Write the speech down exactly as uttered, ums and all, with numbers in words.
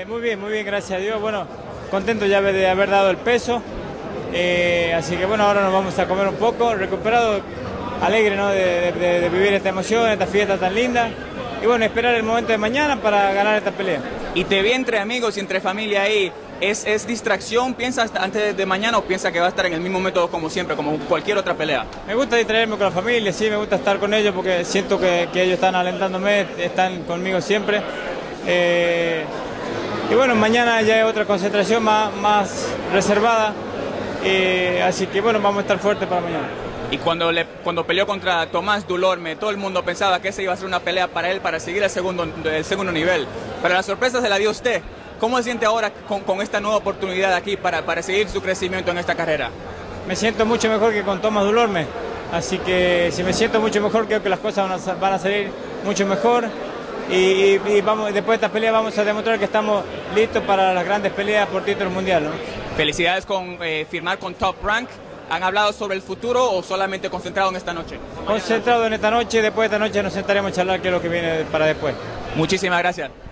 muy bien, muy bien, gracias a Dios. Bueno, contento ya de haber dado el peso. Eh, así que bueno, ahora nos vamos a comer un poco, recuperado, alegre, ¿no? de, de, de vivir esta emoción, esta fiesta tan linda. Y bueno, esperar el momento de mañana para ganar esta pelea. Y te vi entre amigos y entre familia ahí. ¿Es, es distracción? ¿Piensas antes de mañana o piensas que va a estar en el mismo método como siempre, como cualquier otra pelea? Me gusta distraerme con la familia, sí, me gusta estar con ellos porque siento que, que ellos están alentándome, están conmigo siempre. Eh, y bueno, mañana ya es otra concentración más, más reservada, eh, así que bueno, vamos a estar fuertes para mañana. Y cuando, le, cuando peleó contra Tomás Dulorme, todo el mundo pensaba que esa iba a ser una pelea para él, para seguir el segundo, el segundo nivel. Pero la sorpresa se la dio usted. ¿Cómo se siente ahora con, con esta nueva oportunidad aquí para, para seguir su crecimiento en esta carrera? Me siento mucho mejor que con Tomás Dulorme, así que si me siento mucho mejor, creo que las cosas van a, van a salir mucho mejor. Y, y, y vamos, después de esta pelea vamos a demostrar que estamos listos para las grandes peleas por título mundial, ¿no? Felicidades con eh, firmar con Top Rank. ¿Han hablado sobre el futuro o solamente concentrado en esta noche? Concentrado en esta noche, después de esta noche nos sentaremos a charlar qué es lo que viene para después. Muchísimas gracias.